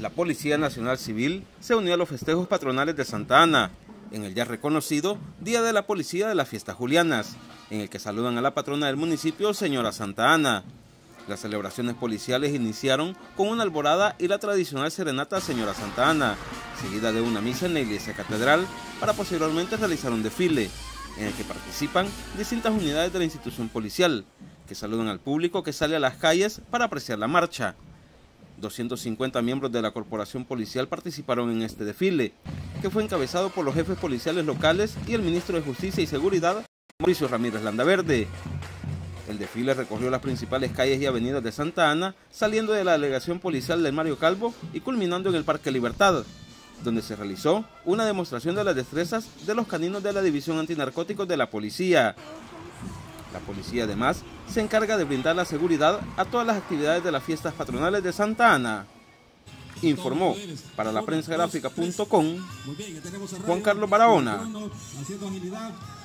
La Policía Nacional Civil se unió a los festejos patronales de Santa Ana, en el ya reconocido Día de la Policía de las Fiestas Julianas, en el que saludan a la patrona del municipio, señora Santa Ana. Las celebraciones policiales iniciaron con una alborada y la tradicional serenata Señora Santa Ana, seguida de una misa en la iglesia catedral, para posteriormente realizar un desfile, en el que participan distintas unidades de la institución policial, que saludan al público que sale a las calles para apreciar la marcha. 250 miembros de la corporación policial participaron en este desfile, que fue encabezado por los jefes policiales locales y el ministro de Justicia y Seguridad, Mauricio Ramírez Landaverde. El desfile recorrió las principales calles y avenidas de Santa Ana, saliendo de la delegación policial del Mario Calvo y culminando en el Parque Libertad, donde se realizó una demostración de las destrezas de los caninos de la División Antinarcóticos de la Policía. La policía además se encarga de brindar la seguridad a todas las actividades de las fiestas patronales de Santa Ana. Informó para la prensagráfica.com Juan Carlos Barahona.